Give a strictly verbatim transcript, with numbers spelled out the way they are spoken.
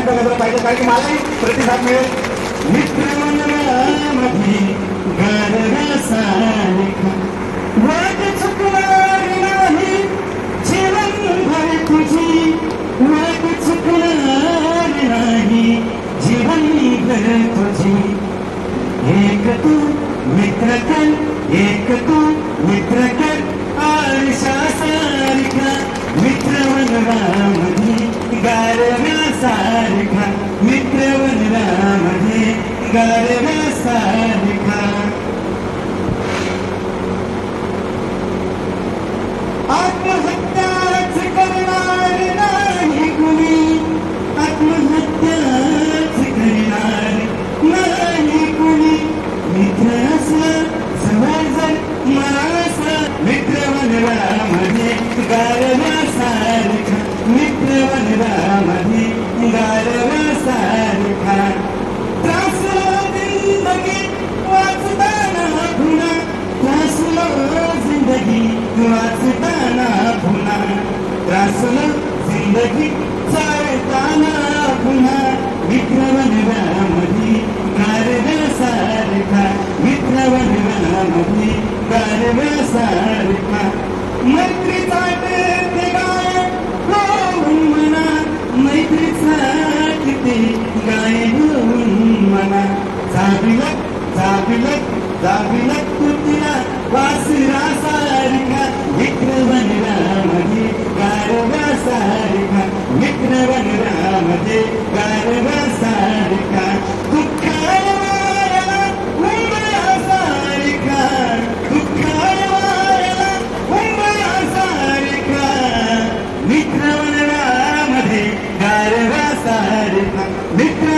मोठा गजरा पाहिजे कारण की मलाही प्रतिसाद मिळेल। मित्रमंडळामध्ये गारव्यासारखा वाट चुकणार नाही जीवनभर तुझी, वाट चुकणार नाही जीवनभर तुझी। एक तू मित्र कर, एक तू मित्र कर आरशासारखा मित्रवनरामध्ये गारव्यासारखा, मित्रवनरामध्ये गारव्यासारखा। आत्महत्याच करणार नाही कुणी, आत्महत्याच करणार नाही कुणी। मित्र असला समाजन मनासा मित्रवनरामध्ये गारव्यासारखा, मित्रवनरामध्ये गारव्यासारखा। त्रासला जिंदगी वाचताना पुन्हा, त्रासला जिंदगी वाचताना पुन्हा, त्रासला जिंदगी चालताना पुन्हा। मित्रवनरामध्ये गारव्यासारखा, मित्रवनरामध्ये गारव्यासारखा। मैत्रीचा ते गाय होऊन म्हणा, मैत्रीचा ते गाय होऊन म्हणा। जाबिलक जाबिलक जाबिलक तुझ्या वासरासारखा, मित्रवनरामध्ये गारव्यासारखा, मित्रवनरामध्ये गारव्यासारखा। दुःखाय वाऱ्याला उंबऱ्यासारखा, दुःखाय वाऱ्याला उंबऱ्यासारखा, मित्रवनरामध्ये गारव्यासारखा, मित्र